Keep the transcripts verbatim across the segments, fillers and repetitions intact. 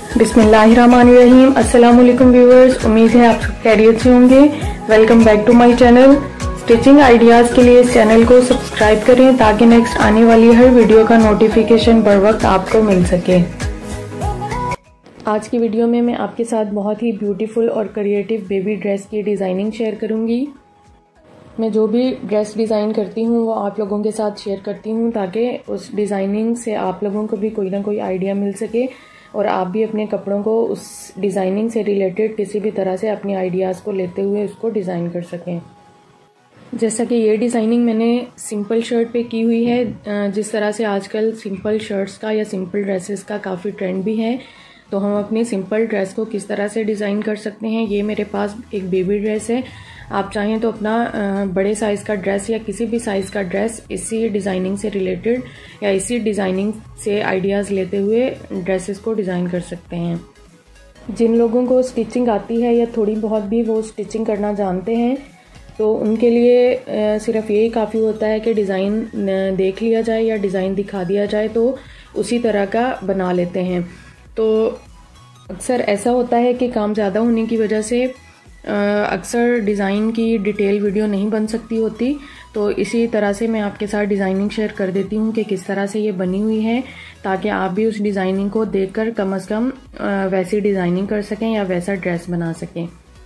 बिस्मिल्लाहिर्रहमानिर्रहीम। अस्सलाम वालेकुम व्यूअर्स, उम्मीद है आप सब खैरियत से होंगे। Welcome back to my channel. Stitching ideas के लिए इस चैनल को सब्सक्राइब करें ताकि नेक्स्ट आने वाली हर वीडियो का नोटिफिकेशन बर वक्त आपको मिल सके। आज की वीडियो में मैं आपके साथ बहुत ही ब्यूटीफुल और क्रिएटिव बेबी ड्रेस की डिज़ाइनिंग शेयर करूँगी। मैं जो भी ड्रेस डिज़ाइन करती हूँ वो आप लोगों के साथ शेयर करती हूँ ताकि उस डिज़ाइनिंग से आप लोगों को भी कोई ना कोई आइडिया मिल सके और आप भी अपने कपड़ों को उस डिज़ाइनिंग से रिलेटेड किसी भी तरह से अपने आइडियाज़ को लेते हुए उसको डिज़ाइन कर सकें। जैसा कि ये डिज़ाइनिंग मैंने सिंपल शर्ट पे की हुई है। जिस तरह से आजकल सिंपल शर्ट्स का या सिंपल ड्रेसेस का काफ़ी ट्रेंड भी है, तो हम अपनी सिंपल ड्रेस को किस तरह से डिज़ाइन कर सकते हैं। ये मेरे पास एक बेबी ड्रेस है। आप चाहें तो अपना बड़े साइज़ का ड्रेस या किसी भी साइज़ का ड्रेस इसी डिज़ाइनिंग से रिलेटेड या इसी डिज़ाइनिंग से आइडियाज़ लेते हुए ड्रेसेस को डिज़ाइन कर सकते हैं। जिन लोगों को स्टिचिंग आती है या थोड़ी बहुत भी वो स्टिचिंग करना जानते हैं, तो उनके लिए सिर्फ यही काफ़ी होता है कि डिज़ाइन देख लिया जाए या डिज़ाइन दिखा दिया जाए तो उसी तरह का बना लेते हैं। तो अक्सर ऐसा होता है कि काम ज़्यादा होने की वजह से अक्सर डिज़ाइन की डिटेल वीडियो नहीं बन सकती होती, तो इसी तरह से मैं आपके साथ डिज़ाइनिंग शेयर कर देती हूँ कि किस तरह से ये बनी हुई है ताकि आप भी उस डिज़ाइनिंग को देखकर कम अज़ कम वैसी डिज़ाइनिंग कर सकें या वैसा ड्रेस बना सकें।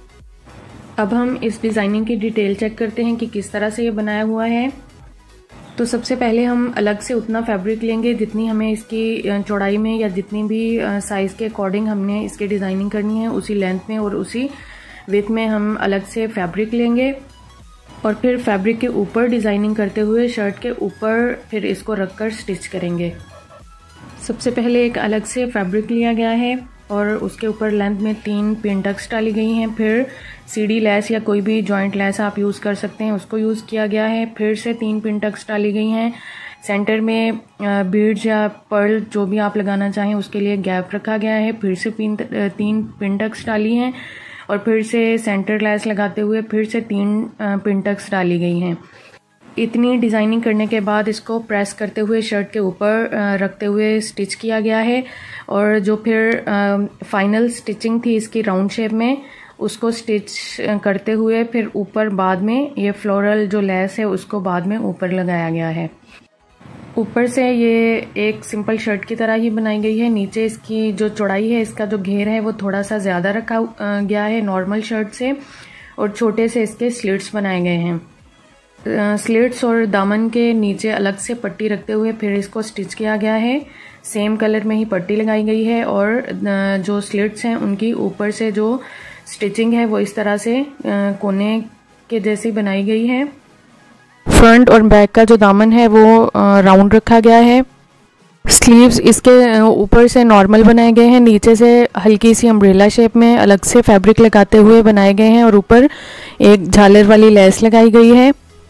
अब हम इस डिज़ाइनिंग की डिटेल चेक करते हैं कि किस तरह से ये बनाया हुआ है। तो सबसे पहले हम अलग से उतना फैब्रिक लेंगे जितनी हमें इसकी चौड़ाई में या जितनी भी साइज़ के अकॉर्डिंग हमने इसकी डिज़ाइनिंग करनी है, उसी लेंथ में और उसी विड्थ में हम अलग से फैब्रिक लेंगे और फिर फैब्रिक के ऊपर डिज़ाइनिंग करते हुए शर्ट के ऊपर फिर इसको रखकर स्टिच करेंगे। सबसे पहले एक अलग से फैब्रिक लिया गया है और उसके ऊपर लेंथ में तीन पिन टक्स डाली गई हैं। फिर सीढ़ी लेस या कोई भी जॉइंट लेस आप यूज़ कर सकते हैं, उसको यूज़ किया गया है। फिर से तीन पिन टक्स डाली गई हैं। सेंटर में बीड्स या पर्ल जो भी आप लगाना चाहें उसके लिए गैप रखा गया है। फिर से पिन तीन पिन टक्स डाली हैं और फिर से सेंटर लेस लगाते हुए फिर से तीन पिन टक्स डाली गई हैं। इतनी डिज़ाइनिंग करने के बाद इसको प्रेस करते हुए शर्ट के ऊपर रखते हुए स्टिच किया गया है और जो फिर फाइनल स्टिचिंग थी इसकी राउंड शेप में, उसको स्टिच करते हुए फिर ऊपर बाद में ये फ्लोरल जो लेस है उसको बाद में ऊपर लगाया गया है। ऊपर से ये एक सिंपल शर्ट की तरह ही बनाई गई है। नीचे इसकी जो चौड़ाई है, इसका जो घेर है वो थोड़ा सा ज़्यादा रखा गया है नॉर्मल शर्ट से और छोटे से इसके स्लिट्स बनाए गए हैं। स्लिट्स और दामन के नीचे अलग से पट्टी रखते हुए फिर इसको स्टिच किया गया है। सेम कलर में ही पट्टी लगाई गई है और जो स्लिट्स हैं उनकी ऊपर से जो स्टिचिंग है वो इस तरह से कोने के जैसी बनाई गई है। फ्रंट और बैक का जो दामन है वो राउंड रखा गया है। स्लीव्स इसके ऊपर से नॉर्मल बनाए गए हैं, नीचे से हल्की सी अम्ब्रेला शेप में अलग से फैब्रिक लगाते हुए बनाए गए हैं और ऊपर एक झालर वाली लेस लगाई गई है।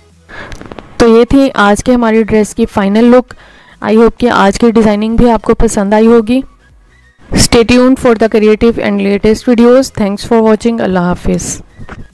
तो ये थी आज के हमारी ड्रेस की फाइनल लुक। आई होप कि आज की डिज़ाइनिंग भी आपको पसंद आई होगी। Stay tuned for the creative and latest videos. Thanks for watching. अल्लाह हाफिज़।